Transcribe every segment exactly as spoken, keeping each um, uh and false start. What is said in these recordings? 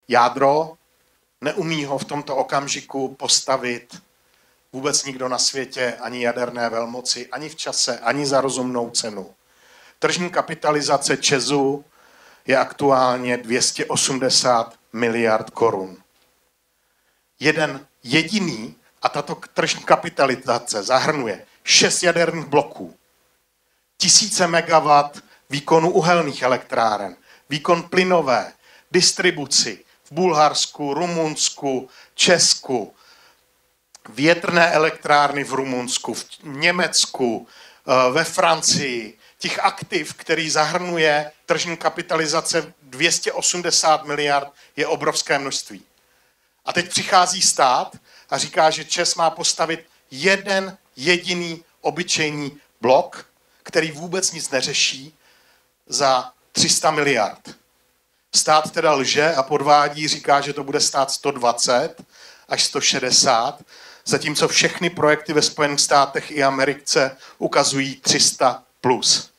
jádro, neumí ho v tomto okamžiku postavit vůbec nikdo na světě, ani jaderné velmoci, ani v čase, ani za rozumnou cenu. Tržní kapitalizace ČEZu je aktuálně dvě stě osmdesát miliard korun. Jeden jediný, a tato tržní kapitalizace zahrnuje šest jaderných bloků, tisíce megawatt výkonu uhelných elektráren, výkon plynové, distribuci v Bulharsku, Rumunsku, Česku, větrné elektrárny v Rumunsku, v Německu, ve Francii, těch aktiv, který zahrnuje tržní kapitalizace dvě stě osmdesát miliard, je obrovské množství. A teď přichází stát a říká, že ČEZ má postavit jeden jediný obyčejný blok, který vůbec nic neřeší, za tři sta miliard. Stát teda lže a podvádí, říká, že to bude stát sto dvacet až sto šedesát, zatímco všechny projekty ve Spojených státech i Americe ukazují tři sta plus.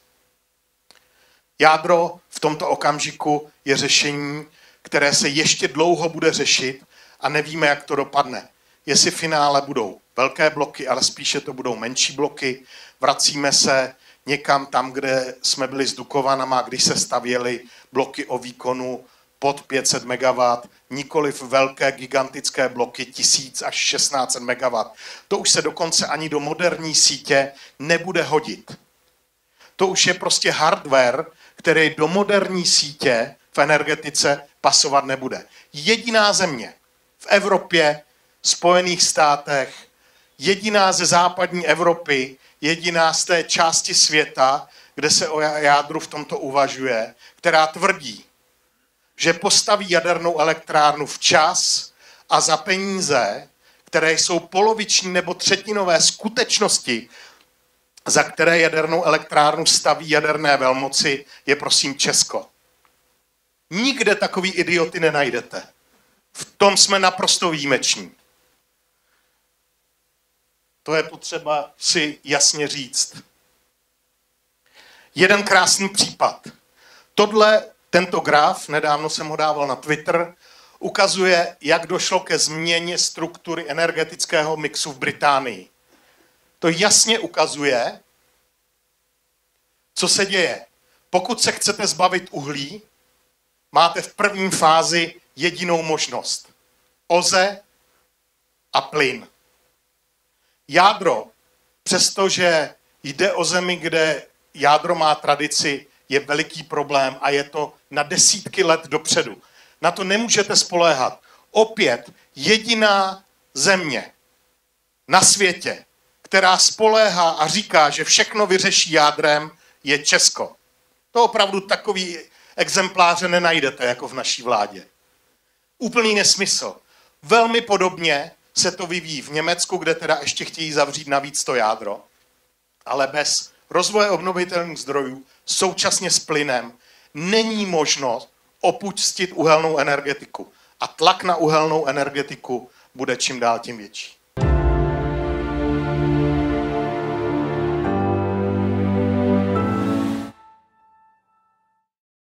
Jádro v tomto okamžiku je řešení, které se ještě dlouho bude řešit a nevíme, jak to dopadne. Jestli v finále budou velké bloky, ale spíše to budou menší bloky. Vracíme se někam tam, kde jsme byli s Dukovanama, když se stavěly bloky o výkonu pod pět set megawattů, nikoliv velké gigantické bloky tisíc až šestnáct set megawattů. To už se dokonce ani do moderní sítě nebude hodit. To už je prostě hardware, který do moderní sítě v energetice pasovat nebude. Jediná země v Evropě, Spojených státech, jediná ze západní Evropy, jediná z té části světa, kde se o jádru v tomto uvažuje, která tvrdí, že postaví jadernou elektrárnu včas a za peníze, které jsou poloviční nebo třetinové skutečnosti, za které jadernou elektrárnu staví jaderné velmoci, je prosím Česko. Nikde takový idioty nenajdete. V tom jsme naprosto výjimeční. To je potřeba si jasně říct. Jeden krásný případ. Tohle, tento graf, nedávno jsem ho dával na Twitter, ukazuje, jak došlo ke změně struktury energetického mixu v Británii. To jasně ukazuje, co se děje. Pokud se chcete zbavit uhlí, máte v první fázi jedinou možnost. O Z E a plyn. Jádro, přestože jde o zemi, kde jádro má tradici, je veliký problém a je to na desítky let dopředu. Na to nemůžete spoléhat. Opět jediná země na světě, která spoléhá a říká, že všechno vyřeší jádrem, je Česko. To opravdu takový exempláře nenajdete jako v naší vládě. Úplný nesmysl. Velmi podobně se to vyvíjí v Německu, kde teda ještě chtějí zavřít navíc to jádro, ale bez rozvoje obnovitelných zdrojů současně s plynem není možnost opustit uhelnou energetiku. A tlak na uhelnou energetiku bude čím dál tím větší.